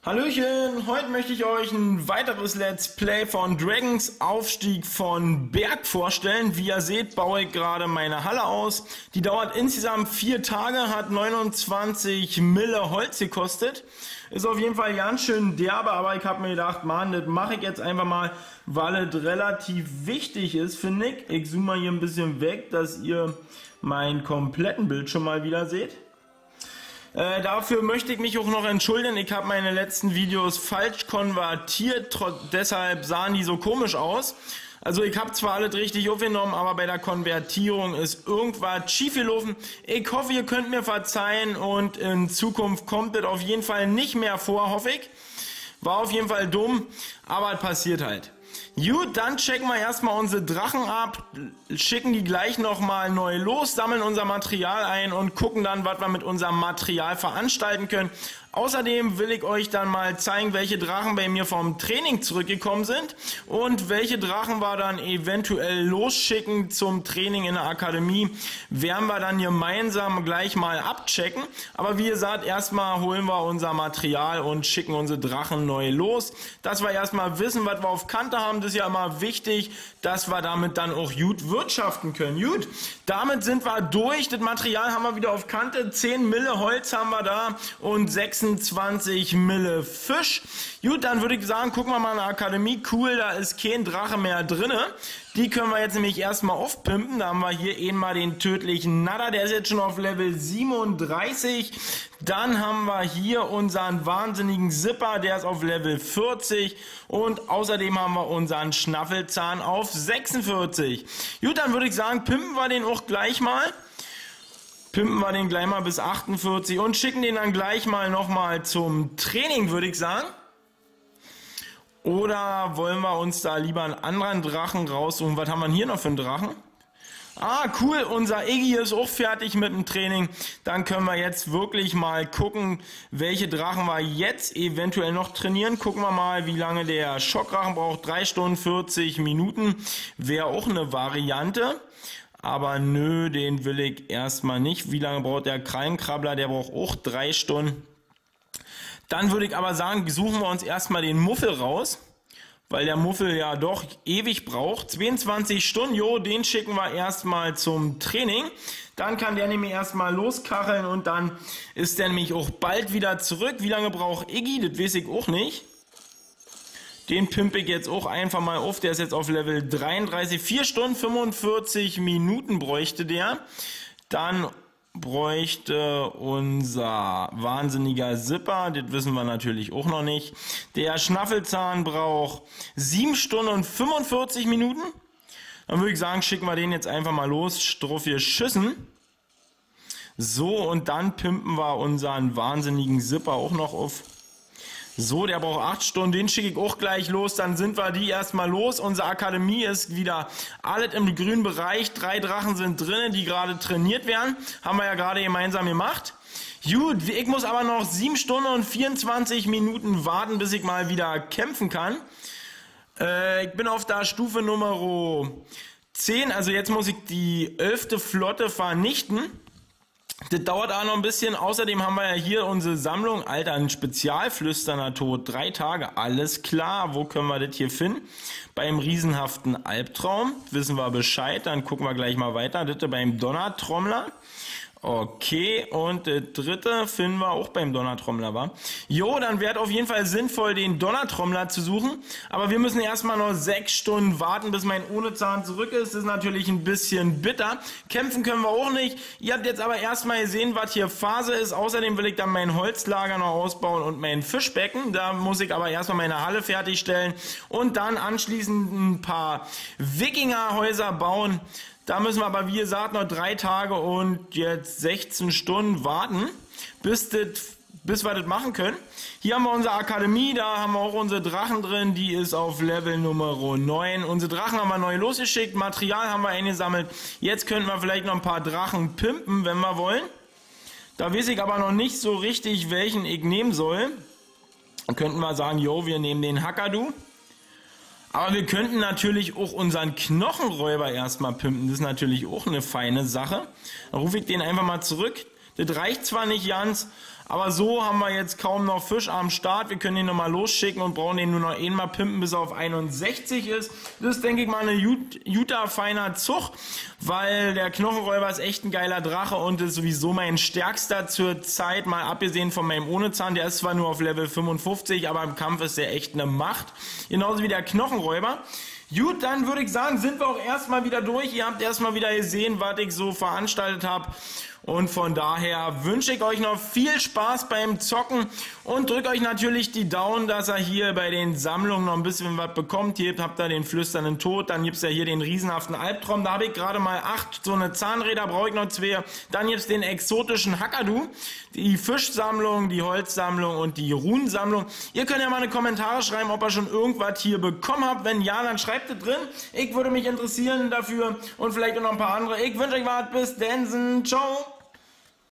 Hallöchen, heute möchte ich euch ein weiteres Let's Play von Dragons Aufstieg von Berg vorstellen. Wie ihr seht, baue ich gerade meine Halle aus. Die dauert insgesamt 4 Tage, hat 29 Mille Holz gekostet. Ist auf jeden Fall ganz schön derbe, aber ich habe mir gedacht, Mann, das mache ich jetzt einfach mal, weil es relativ wichtig ist, finde ich. Ich zoome mal hier ein bisschen weg, dass ihr meinen kompletten Bildschirm mal wieder seht. Dafür möchte ich mich auch noch entschuldigen, ich habe meine letzten Videos falsch konvertiert, deshalb sahen die so komisch aus. Also ich habe zwar alles richtig aufgenommen, aber bei der Konvertierung ist irgendwas schief gelaufen. Ich hoffe, ihr könnt mir verzeihen und in Zukunft kommt das auf jeden Fall nicht mehr vor, hoffe ich. War auf jeden Fall dumm, aber es passiert halt. Gut, dann checken wir erstmal unsere Drachen ab, schicken die gleich nochmal neu los, sammeln unser Material ein und gucken dann, was wir mit unserem Material veranstalten können. Außerdem will ich euch dann mal zeigen, welche Drachen bei mir vom Training zurückgekommen sind und welche Drachen wir dann eventuell losschicken zum Training in der Akademie. Werden wir dann gemeinsam gleich mal abchecken. Aber wie gesagt, erstmal holen wir unser Material und schicken unsere Drachen neu los. Dass wir erstmal wissen, was wir auf Kante haben, das ist ja immer wichtig, dass wir damit dann auch gut wirtschaften können. Gut, damit sind wir durch. Das Material haben wir wieder auf Kante. 10 Mille Holz haben wir da und 26 Mille Fisch. Gut, dann würde ich sagen, gucken wir mal in der Akademie. Cool, da ist kein Drache mehr drinne. Die können wir jetzt nämlich erstmal aufpimpen. Da haben wir hier eben mal den tödlichen Nadder, der ist jetzt schon auf Level 37. Dann haben wir hier unseren wahnsinnigen Zipper, der ist auf Level 40. Und außerdem haben wir unseren Schnaffelzahn auf 46. Gut, dann würde ich sagen, pimpen wir den auch gleich mal. Pimpen wir den gleich mal bis 48 und schicken den dann gleich mal nochmal zum Training, würde ich sagen. Oder wollen wir uns da lieber einen anderen Drachen raussuchen? Was haben wir hier noch für einen Drachen? Ah, cool, unser Iggy ist auch fertig mit dem Training. Dann können wir jetzt wirklich mal gucken, welche Drachen wir jetzt eventuell noch trainieren. Gucken wir mal, wie lange der Schockdrachen braucht. 3 Stunden 40 Minuten wäre auch eine Variante. Aber nö, den will ich erstmal nicht. Wie lange braucht der Krallenkrabbler? Der braucht auch 3 Stunden. Dann würde ich aber sagen, suchen wir uns erstmal den Muffel raus, weil der Muffel ja doch ewig braucht. 22 Stunden, jo, den schicken wir erstmal zum Training. Dann kann der nämlich erstmal loskacheln und dann ist der nämlich auch bald wieder zurück. Wie lange braucht Iggy? Das weiß ich auch nicht. Den pimpe ich jetzt auch einfach mal auf. Der ist jetzt auf Level 33. 4 Stunden 45 Minuten bräuchte der. Dann bräuchte unser wahnsinniger Zipper, das wissen wir natürlich auch noch nicht. Der Schnaffelzahn braucht 7 Stunden und 45 Minuten. Dann würde ich sagen, schicken wir den jetzt einfach mal los. Struffe Schüssen. So, und dann pimpen wir unseren wahnsinnigen Zipper auch noch auf. So, der braucht 8 Stunden, den schicke ich auch gleich los, dann sind wir die erstmal los. Unsere Akademie ist wieder alles im grünen Bereich, 3 Drachen sind drin, die gerade trainiert werden, haben wir ja gerade gemeinsam gemacht. Gut, ich muss aber noch 7 Stunden und 24 Minuten warten, bis ich mal wieder kämpfen kann. Ich bin auf der Stufe Nummer 10, also jetzt muss ich die 11. Flotte vernichten. Das dauert auch noch ein bisschen. Außerdem haben wir ja hier unsere Sammlung. Alter, ein spezialflüsternder Tod. 3 Tage. Alles klar. Wo können wir das hier finden? Beim riesenhaften Albtraum. Wissen wir Bescheid. Dann gucken wir gleich mal weiter. Das beim Donnertrommler. Okay, und das dritte finden wir auch beim Donnertrommler, wa? Jo, dann wäre auf jeden Fall sinnvoll, den Donnertrommler zu suchen. Aber wir müssen erstmal noch 6 Stunden warten, bis mein Ohnezahn zurück ist. Das ist natürlich ein bisschen bitter. Kämpfen können wir auch nicht. Ihr habt jetzt aber erstmal gesehen, was hier Phase ist. Außerdem will ich dann mein Holzlager noch ausbauen und mein Fischbecken. Da muss ich aber erstmal meine Halle fertigstellen und dann anschließend ein paar Wikingerhäuser bauen. Da müssen wir aber, wie gesagt, noch 3 Tage und jetzt 16 Stunden warten, bis wir das machen können. Hier haben wir unsere Akademie, da haben wir auch unsere Drachen drin, die ist auf Level Nummer 9. Unsere Drachen haben wir neu losgeschickt, Material haben wir eingesammelt. Jetzt könnten wir vielleicht noch ein paar Drachen pimpen, wenn wir wollen. Da weiß ich aber noch nicht so richtig, welchen ich nehmen soll. Dann könnten wir sagen, jo, wir nehmen den Hakadu. Aber wir könnten natürlich auch unseren Knochenräuber erstmal pimpen. Das ist natürlich auch eine feine Sache. Dann rufe ich den einfach mal zurück. Das reicht zwar nicht ganz, Aber so haben wir jetzt kaum noch Fisch am Start. Wir können den nochmal losschicken und brauchen den nur noch einmal pimpen, bis er auf 61 ist. Das ist, denke ich mal, eine guter, feiner Zug, weil der Knochenräuber ist echt ein geiler Drache und ist sowieso mein stärkster zur Zeit, mal abgesehen von meinem Ohnezahn. Der ist zwar nur auf Level 55, aber im Kampf ist der echt eine Macht. Genauso wie der Knochenräuber. Gut, dann würde ich sagen, sind wir auch erstmal wieder durch. Ihr habt erstmal wieder gesehen, was ich so veranstaltet habe. Und von daher wünsche ich euch noch viel Spaß beim Zocken und drückt euch natürlich die Daumen, dass ihr hier bei den Sammlungen noch ein bisschen was bekommt. Hier habt ihr den flüsternden Tod, dann gibt's ja hier den riesenhaften Albtraum. Da habe ich gerade mal 8 so eine Zahnräder, brauche ich noch 2. Dann gibt's den exotischen Hakadu, die Fischsammlung, die Holzsammlung und die Runensammlung. Ihr könnt ja mal eine Kommentare schreiben, ob ihr schon irgendwas hier bekommen habt. Wenn ja, dann schreibt es drin. Ich würde mich interessieren dafür und vielleicht auch noch ein paar andere. Ich wünsche euch was, bis dann, ciao.